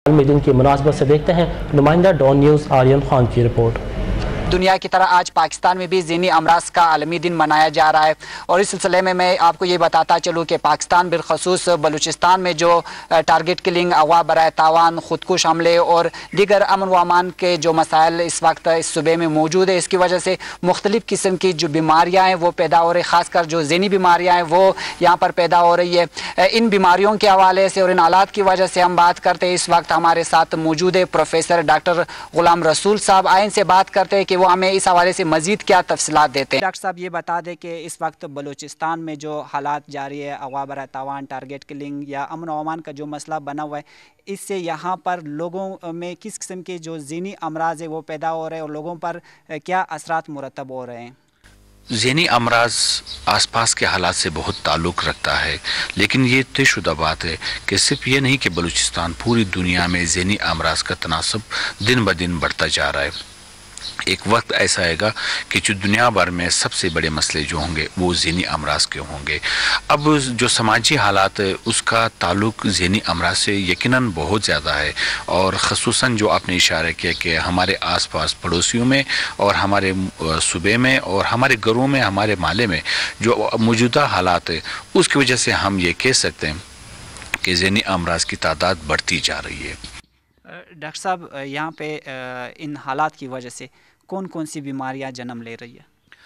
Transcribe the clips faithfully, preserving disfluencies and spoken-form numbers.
में दिन की मुनासबत से देखते हैं नुमाइंदा डॉन न्यूज़ आर्यन खान की रिपोर्ट। दुनिया की तरह आज पाकिस्तान में भी ज़हनी अमराज का आलमी दिन मनाया जा रहा है और इस सिलसिले में मैं आपको ये बताता चलूँ कि पाकिस्तान बिलखसूस बलूचिस्तान में जो टारगेट किलिंग, अगवा बराए तावान, खुदकुश हमले और दीगर अमन व अमान के जो मसाइल इस वक्त इस सूबे में मौजूद है, इसकी वजह से मुख्तलिफ़ किस्म की जो बीमारियाँ हैं वो पैदा हो रही, ख़ासकर जो ज़हनी बीमारियाँ हैं वो यहाँ पर पैदा हो रही है। इन बीमारियों के हवाले से और इन हालात की वजह से हम बात करते हैं। इस वक्त हमारे साथ मौजूद है प्रोफेसर डॉक्टर गुलाम रसूल साहब। आए इनसे बात करते हैं कि वो हमें इस हवाले से मजीद क्या तफसीलात देते हैं। डॉक्टर साहब ये बता दें कि इस वक्त बलूचिस्तान में जो हालात जारी है, अगवा बराए तावान, टारगेट किलिंग या अमन व अमान का जो मसला बना हुआ है, इससे यहाँ पर लोगों में किस किस्म के जो ज़हनी अमराज है वो पैदा हो रहे हैं और लोगों पर क्या असरात मुरतब हो रहे हैं? ज़हनी अमराज आसपास के हालात से बहुत ताल्लुक़ रखता है, लेकिन ये तयशुदा बात है कि सिर्फ ये नहीं कि बलूचिस्तान, पूरी दुनिया में ज़हनी अमराज का तनासब दिन ब दिन बढ़ता जा रहा है। एक वक्त ऐसा आएगा कि जो दुनिया भर में सबसे बड़े मसले जो होंगे वो ज़हनी अमराज के होंगे। अब जो समाजी हालात है उसका ताल्लुक़ ज़हनी अमराज से यकीनन बहुत ज़्यादा है, और ख़ुसूसन जो आपने इशारा किया कि हमारे आसपास पड़ोसियों में और हमारे सूबे में और हमारे घरों में, हमारे माले में जो मौजूदा हालात है उसकी वजह से हम ये कह सकते हैं कि ज़हनी अमराज की तादाद बढ़ती जा रही है। डॉक्टर साहब, यहाँ पे इन हालात की वजह से कौन कौन सी बीमारियाँ जन्म ले रही है?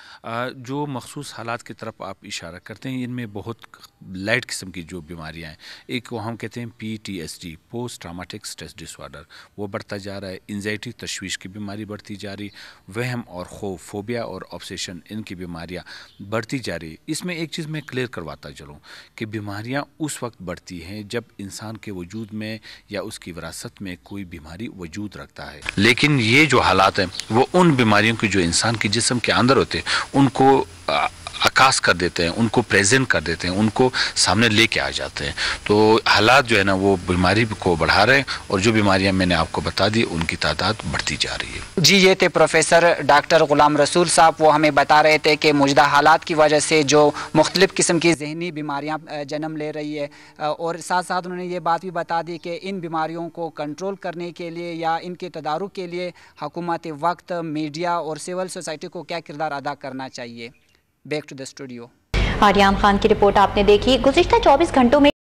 जो मखसूस हालात की तरफ आप इशारा करते हैं, इनमें बहुत लाइट किस्म की जो बीमारियां हैं, एक को हम कहते हैं P T S D, post traumatic stress disorder, वो बढ़ता जा रहा है। एंजाइटी, तशवीश की बीमारी बढ़ती जा रही, वहम और खौफ, फोबिया और ऑब्सेशन, इनकी बीमारियां बढ़ती जा रही। इसमें एक चीज़ मैं क्लियर करवाता चलूँ कि बीमारियां उस वक्त बढ़ती हैं जब इंसान के वजूद में या उसकी विरासत में कोई बीमारी वजूद रखता है, लेकिन ये जो हालात हैं वो उन बीमारियों की जो इंसान के जिस्म के अंदर होते हैं उनको आकाश कर देते हैं, उनको प्रेजेंट कर देते हैं, उनको सामने लेके आ जाते हैं। तो हालात जो है ना वो बीमारी को बढ़ा रहे हैं, और जो बीमारियां मैंने आपको बता दी उनकी तादाद बढ़ती जा रही है। जी, ये थे प्रोफेसर डॉक्टर गुलाम रसूल साहब। वो हमें बता रहे थे कि मौजूदा हालात की वजह से जो मुख्तलिफ़ किस्म की ज़हनी बीमारियाँ जन्म ले रही है, और साथ साथ उन्होंने ये बात भी बता दी कि इन बीमारियों को कंट्रोल करने के लिए या इनके तदारुक के लिए हुकूमत वक्त, मीडिया और सिविल सोसाइटी को क्या किरदार अदा करना चाहिए। Back to the studio. Aryan Khan की रिपोर्ट आपने देखी। गुज़िश्ता चौबीस घंटों में